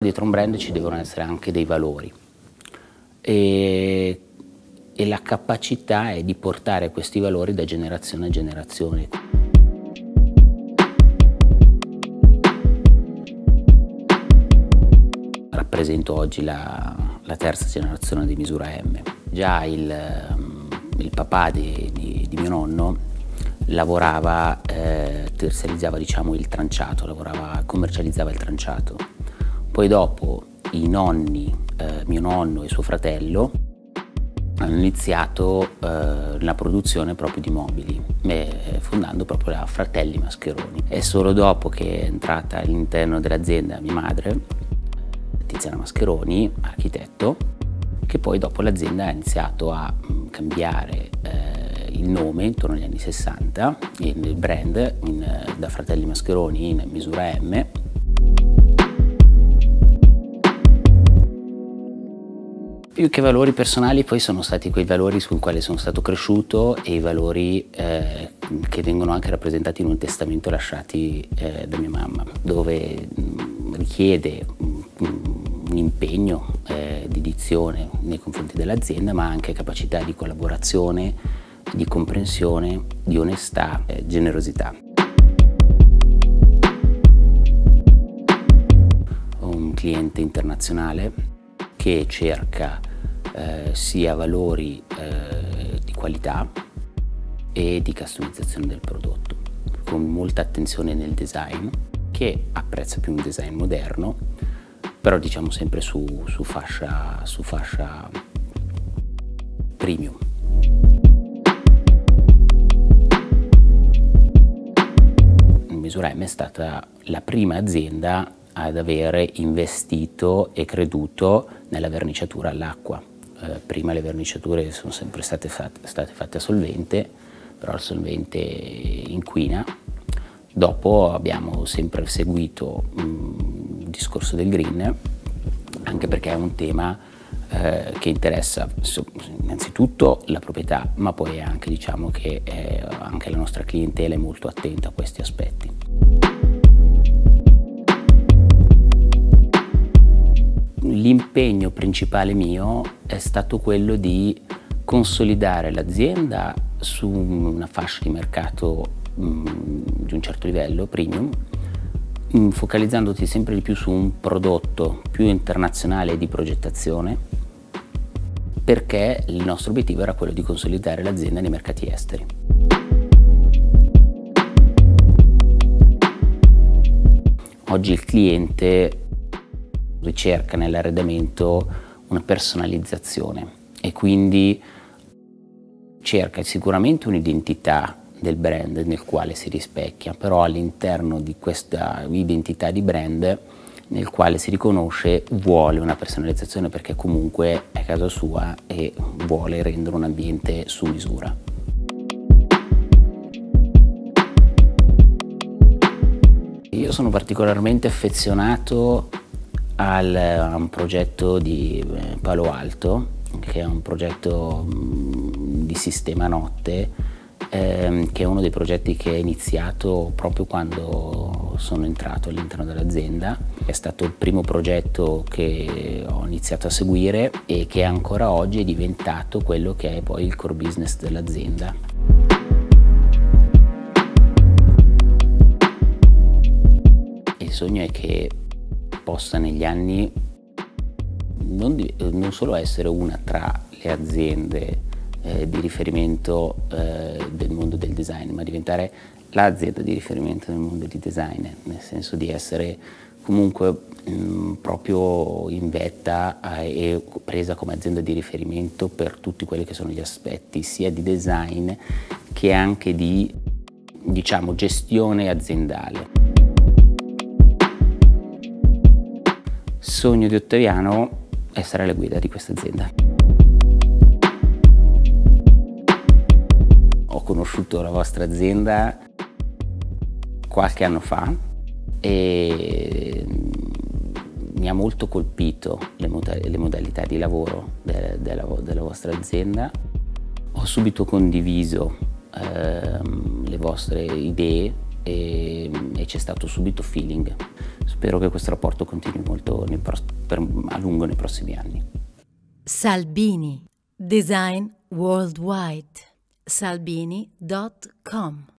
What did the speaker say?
dietro un brand ci devono essere anche dei valori e la capacità è di portare questi valori da generazione a generazione. Rappresento oggi la terza generazione di MisuraEmme. Già il papà di mio nonno lavorava, terziarizzava diciamo il tranciato, commercializzava il tranciato. Poi dopo i nonni, mio nonno e suo fratello, hanno iniziato la produzione proprio di mobili, fondando proprio la Fratelli Mascheroni. È solo dopo che è entrata all'interno dell'azienda mia madre, Tiziana Mascheroni, architetto, che poi dopo l'azienda ha iniziato a cambiare il nome intorno agli anni 60, il brand da Fratelli Mascheroni in MisuraEmme. Più che valori personali poi sono stati quei valori sui quali sono stato cresciuto e i valori che vengono anche rappresentati in un testamento lasciati da mia mamma, dove richiede un impegno di dedizione nei confronti dell'azienda, ma anche capacità di collaborazione, di comprensione, di onestà, generosità. Un cliente internazionale che cerca sia valori di qualità e di customizzazione del prodotto, con molta attenzione nel design, che apprezza più un design moderno, però diciamo sempre su fascia premium. MisuraEmme è stata la prima azienda ad avere investito e creduto nella verniciatura all'acqua. Prima le verniciature sono sempre state fatte a solvente, però il solvente inquina. Dopo abbiamo sempre seguito il discorso del green, anche perché è un tema che interessa innanzitutto la proprietà, ma poi anche diciamo che anche la nostra clientela è molto attenta a questi aspetti. L'impegno principale mio è stato quello di consolidare l'azienda su una fascia di mercato di un certo livello, premium, focalizzandoti sempre di più su un prodotto più internazionale di progettazione, perché il nostro obiettivo era quello di consolidare l'azienda nei mercati esteri. Oggi il cliente ricerca nell'arredamento una personalizzazione e quindi cerca sicuramente un'identità del brand nel quale si rispecchia, però all'interno di questa identità di brand nel quale si riconosce vuole una personalizzazione, perché comunque è casa sua e vuole rendere un ambiente su misura. Io sono particolarmente affezionato a un progetto di Palo Alto, che è un progetto di sistema notte, che è uno dei progetti che è iniziato proprio quando sono entrato all'interno dell'azienda. È stato il primo progetto che ho iniziato a seguire e che ancora oggi è diventato quello che è poi il core business dell'azienda. Il sogno è che possa negli anni non solo essere una tra le aziende di riferimento del mondo del design, ma diventare l'azienda di riferimento del mondo del design, nel senso di essere comunque proprio in vetta e presa come azienda di riferimento per tutti quelli che sono gli aspetti sia di design che anche di, diciamo, gestione aziendale. Sogno di Ottaviano è essere alla guida di questa azienda. Ho conosciuto la vostra azienda qualche anno fa e mi ha molto colpito le modalità di lavoro della vostra azienda. Ho subito condiviso le vostre idee e c'è stato subito feeling. Spero che questo rapporto continui molto a lungo nei prossimi anni. Salbini, Design Worldwide. Salbini.com